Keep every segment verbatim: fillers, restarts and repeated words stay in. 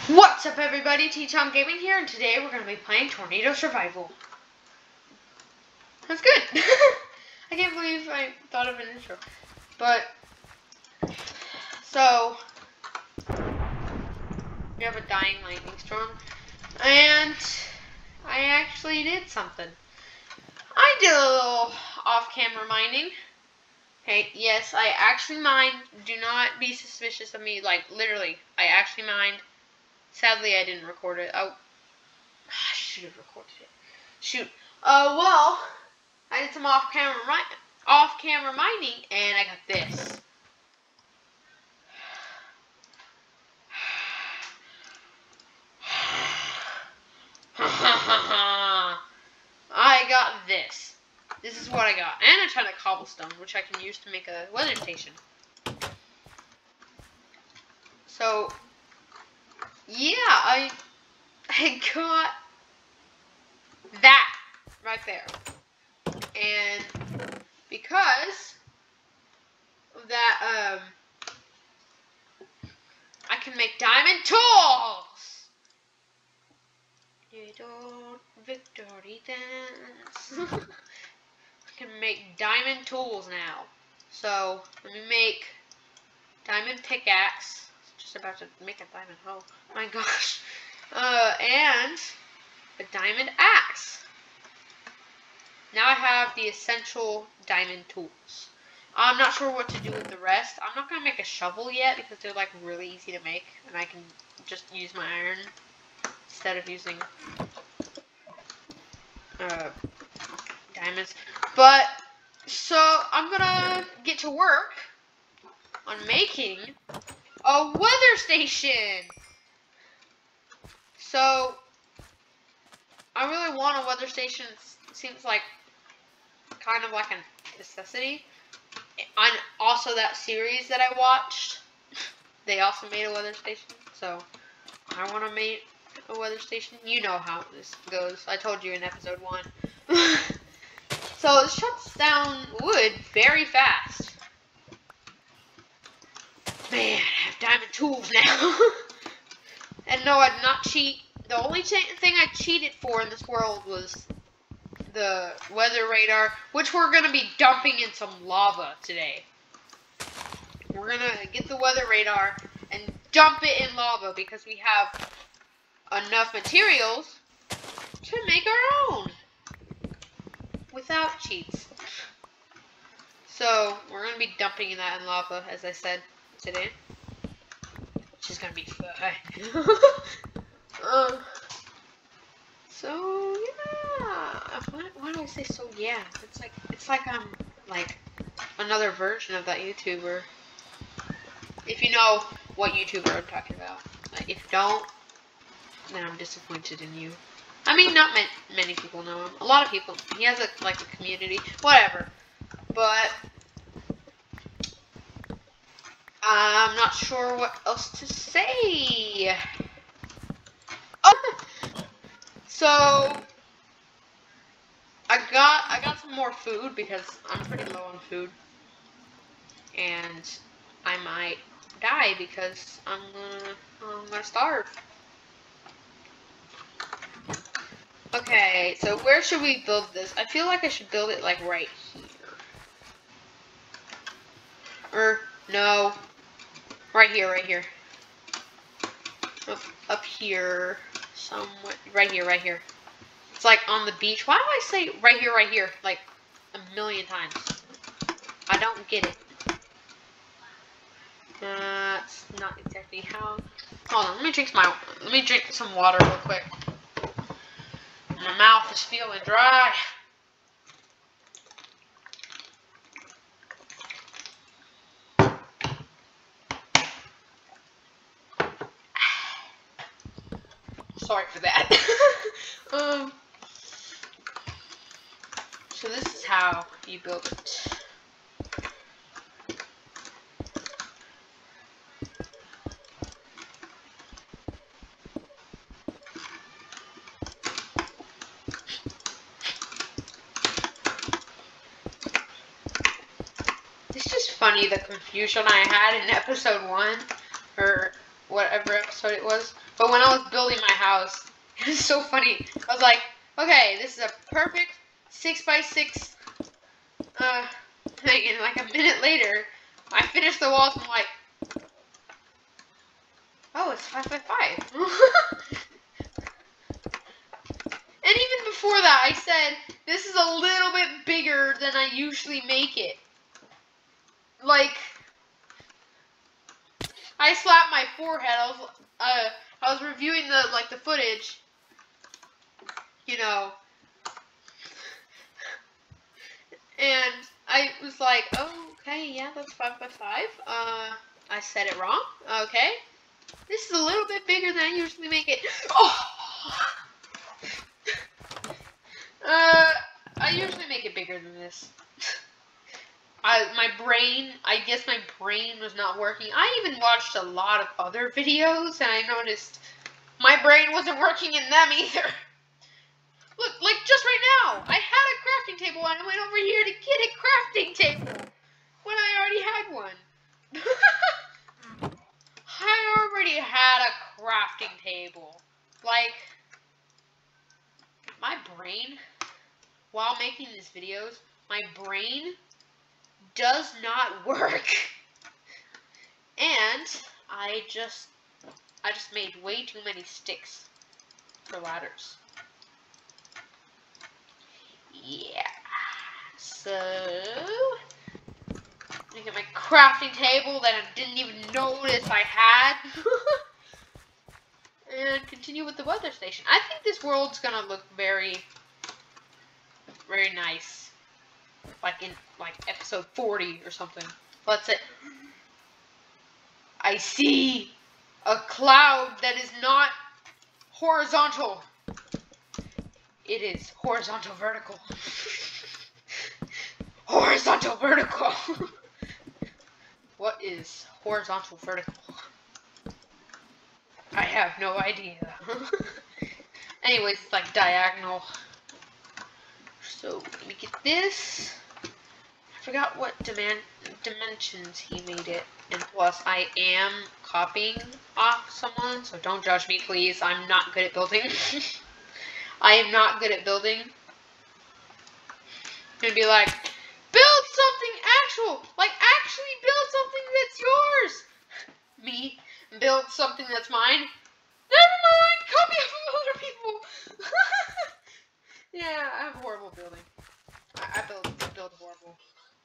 What's up, everybody? T-Tom Gaming here, and today we're going to be playing Tornado Survival. That's good. I can't believe I thought of an intro. But, so, we have a dying lightning storm, and I actually did something. I did a little off-camera mining. Okay, yes, I actually mined. Do not be suspicious of me. Like, literally, I actually mined. Sadly, I didn't record it. Oh, I should have recorded it. Shoot. Uh, well, I did some off-camera off-camera mining, and I got this. I got this. This is what I got, and a ton of cobblestone, which I can use to make a weather station. So, yeah, I I got that right there. And because of that, um, I can make diamond tools. Little victory dance. I can make diamond tools now. So let me make diamond pickaxe. Just about to make a diamond hoe. Oh my gosh. Uh, and a diamond axe. Now I have the essential diamond tools. I'm not sure what to do with the rest. I'm not going to make a shovel yet because they're like really easy to make. And I can just use my iron instead of using uh, diamonds. But, so I'm going to get to work on making a weather station. So, I really want a weather station. It seems like kind of like a necessity. And also that series that I watched, they also made a weather station. So I want to make a weather station. You know how this goes. I told you in episode one. So it shuts down wood very fast. Man, I have diamond tools now. And no, I did not cheat. The only thing I cheated for in this world was the weather radar, which we're going to be dumping in some lava today. We're going to get the weather radar and dump it in lava because we have enough materials to make our own without cheats. So, we're going to be dumping that in lava, as I said, today. Which is going to be fun. um, so, yeah. Why, why do I say so yeah? It's like, it's like I'm, like, another version of that YouTuber. If you know what YouTuber I'm talking about. Like, if you don't, then I'm disappointed in you. I mean, not ma many people know him. A lot of people. He has, a, like, a community. Whatever. But I'm not sure what else to say. Oh! So, I got I got some more food because I'm pretty low on food. And I might die because I'm gonna, I'm gonna starve. Okay, so where should we build this? I feel like I should build it like right here. Or, no. Right here, right here. Up, up here. Somewhere. Right here, right here. It's like on the beach. Why do I say right here, right here? Like a million times. I don't get it. That's not exactly how. Hold on, let me drink my. Let me drink some water real quick. My mouth is feeling dry. Sorry for that. um. So this is how you build it. It's just funny the confusion I had in episode one, or whatever episode it was. But when I was building my house, it was so funny. I was like, okay, this is a perfect six by six uh, thing. And like a minute later, I finished the walls and I'm like, oh, it's five by five. And even before that, I said, this is a little bit bigger than I usually make it. Like, I slapped my forehead. I was, uh, I was reviewing the, like, the footage, you know, and I was like, oh, okay, yeah, that's five by five. Uh, I said it wrong. Okay. This is a little bit bigger than I usually make it. Oh! Uh, I usually make it bigger than this. I, my brain, I guess my brain was not working. I even watched a lot of other videos, and I noticed my brain wasn't working in them either. Look, like just right now, I had a crafting table, and I went over here to get a crafting table when I already had one. I already had a crafting table. Like, my brain, while making these videos, my brain does not work. And I just I just made way too many sticks for ladders. Yeah. So I get my crafting table that I didn't even notice I had. And continue with the weather station. I think this world's gonna look very very nice. Like in like episode forty or something. Let's say I see a cloud that is not horizontal. It is horizontal vertical. Horizontal vertical. What is horizontal vertical? I have no idea. Anyways, it's like diagonal. So let me get this. I forgot what dimen dimensions he made it. And plus, I am copying off someone, so don't judge me, please. I'm not good at building. I am not good at building. I'm gonna be like, build something actual! Like, actually build something that's yours! Me, build something that's mine? Never mind! Copy from other people! Yeah, I have horrible building. I, I build, I build horrible.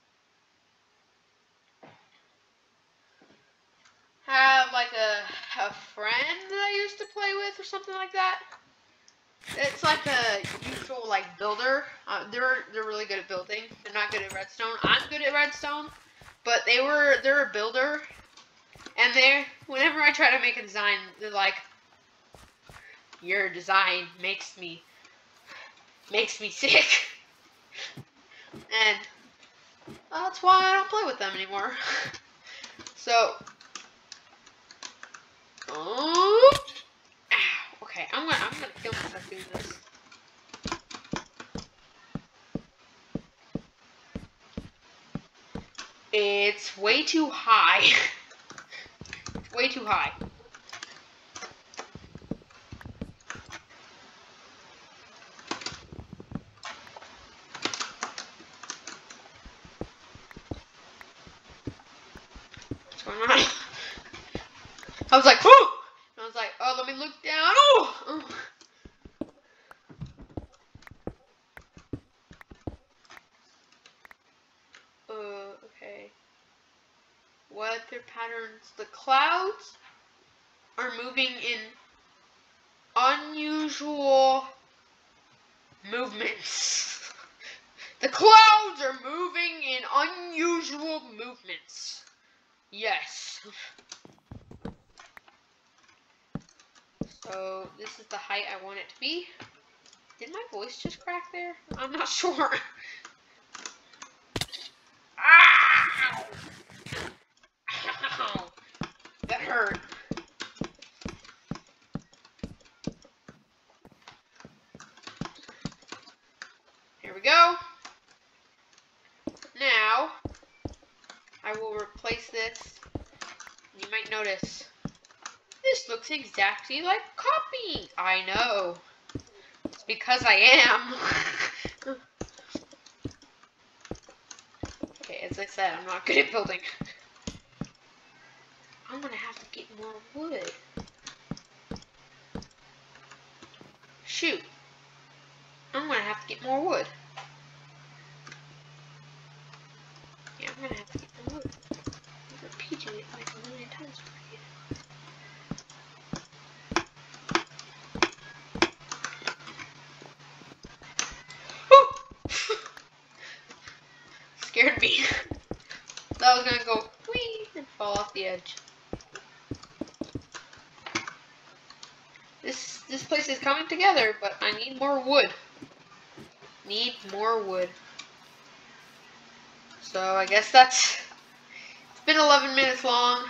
Have like a, a friend that I used to play with or something like that. It's like a usual like builder. Uh, they're they're really good at building. They're not good at redstone. I'm good at redstone, but they were they're a builder, and they whenever I try to make a design, they're like, your design makes me makes me sick, and that's why I don't play with them anymore. So, oh, ow, okay, I'm gonna I'm gonna kill myself doing this. It's way too high. It's way too high. What's going on? I was like, whoo! And I was like, oh, let me look down. Oh! Oh. Uh, okay. Weather patterns. The clouds are moving in unusual movements. The clouds are moving in unusual movements. Yes. So, this is the height I want it to be. Did my voice just crack there? I'm not sure. Ow! Ow! That hurt. Here we go. Now, I will replace this. You might notice This looks exactly like copying. I know. It's because I am. Okay, as I said, I'm not good at building. I'm gonna have to get more wood. Shoot. I'm gonna have to get more wood. Yeah, I'm gonna have to get more wood. I'm repeating it like a million times already. Scared me. That was gonna go whee and fall off the edge. This this place is coming together, but I need more wood. Need more wood. So I guess that's, it's been eleven minutes long.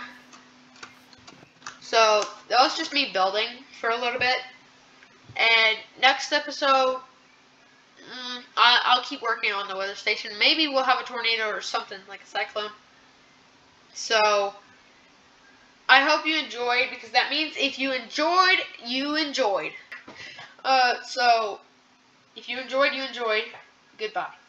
So that was just me building for a little bit. And next episode, mm, I, I'll keep working on the weather station. Maybe we'll have a tornado or something like a cyclone. So I hope you enjoyed, because that means if you enjoyed, you enjoyed. Uh, so if you enjoyed, you enjoyed. Goodbye.